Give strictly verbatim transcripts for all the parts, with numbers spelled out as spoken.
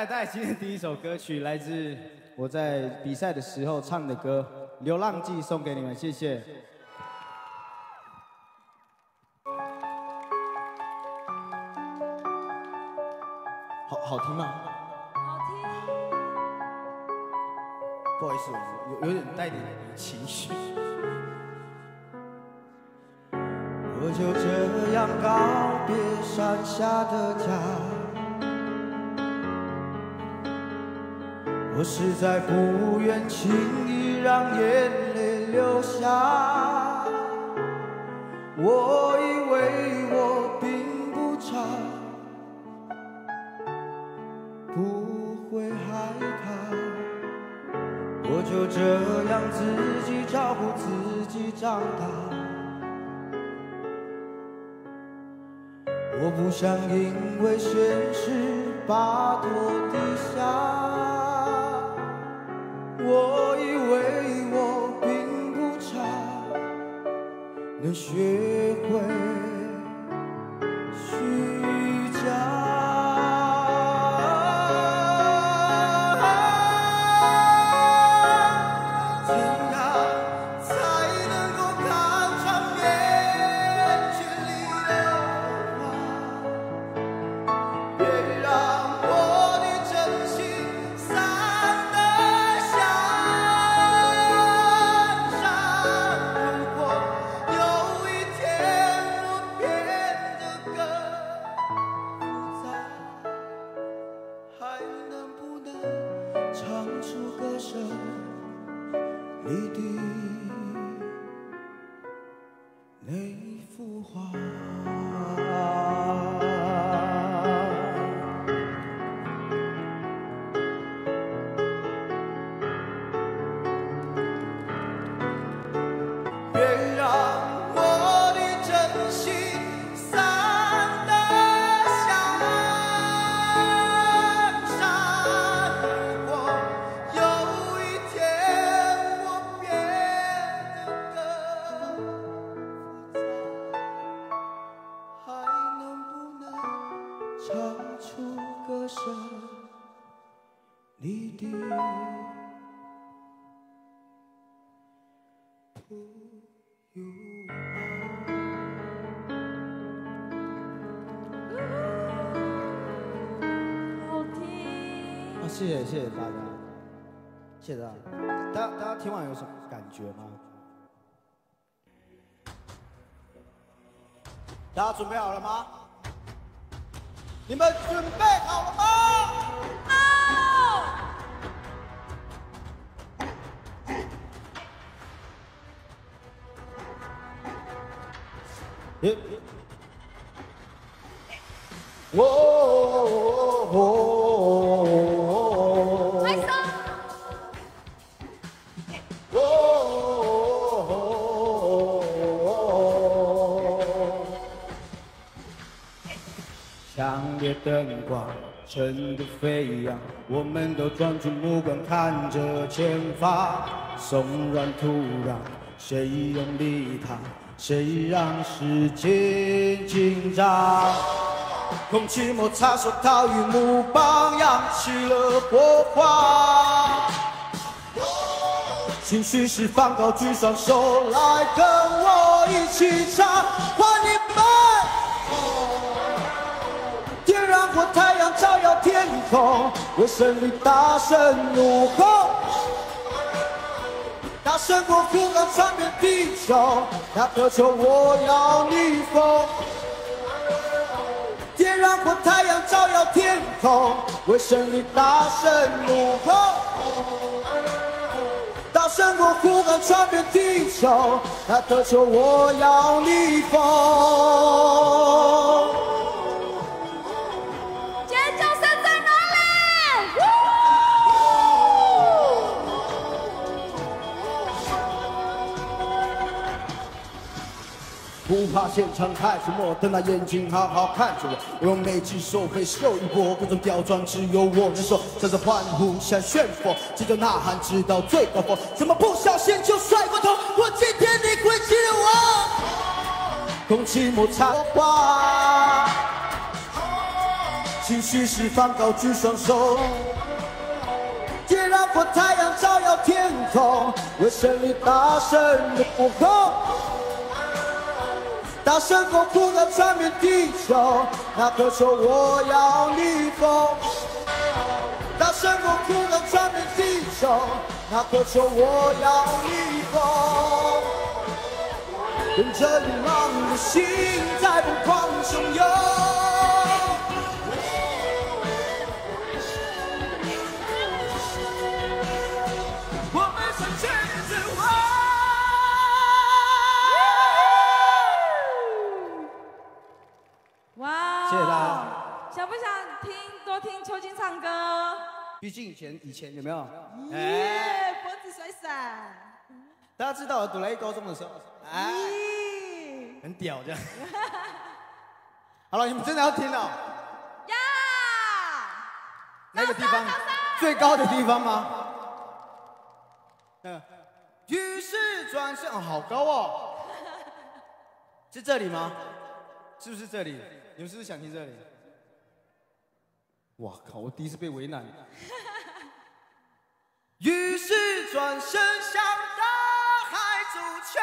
来带来今天第一首歌曲，来自我在比赛的时候唱的歌《流浪记》，送给你们，谢谢。好好听吗？ 好听。 不好意思，我有有点带点情绪。我就这样告别山下的家。 我实在不愿轻易让眼泪流下，我以为我并不差，不会害怕，我就这样自己照顾自己长大。我不想因为现实把头低下。 我以为我并不差，能学会虚假。怎样才能够看穿眼睛里的花？别让我的真心散得。 你的那幅画，别让我的真心散得像山。如果有一天我变得更复杂，还能不能唱出歌声？你的。 好听。 啊，谢谢谢谢大家，谢谢大家。大家大家听完有什么感觉吗？大家准备好了吗？你们准备好了吗？ 耶！哦哦哦！ 开始。 哦哦！强烈灯光震得飞扬，我们都专注目光看着前方，松软土壤，谁用力踏？ 谁让时间紧张？空气摩擦，手套与木棒扬起了火花。情绪释放，高举双手来跟我一起唱，欢迎你们！点燃火，太阳照耀天空，为胜利大声怒吼。 大声过呼喊，传遍地球，那颗球我要逆风。点燃火，太阳照耀天空，为胜利大声怒吼。大声过呼喊，传遍地球，那颗球我要逆风。 不怕现场太沉默，瞪大眼睛好好看着我。我用每只手背秀一波，各种刁钻只有我能说。向着欢呼，像旋风，急着呐喊，直到最高峰。怎么不小心就摔过头？我今天你会记得我。空气摩擦花， 继续释放，高举双手，点燃火太阳，照耀天空，为胜利大声的呼吼，大声公呼的传遍地球，那颗球我要逆风。大声公呼的传遍地球，那颗球我要逆风。跟着流浪的心在疯狂汹涌。我们向前走。 哇！ 谢谢大家。 想不想听多听秋金唱歌？ 毕竟以前以前有没有？ 耶，脖子甩甩。 大家知道我读雷高中的时候，哎， 咦， 很屌这样。好了，你们真的要听哦。 呀！ 那个地方最高的地方吗？嗯。于是转身，哦，好高哦。是这里吗？是不是这里？你们是不是想听这里？哇靠！我第一次被为难。于是转身向大海主权。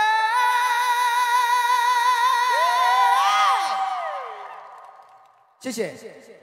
谢谢。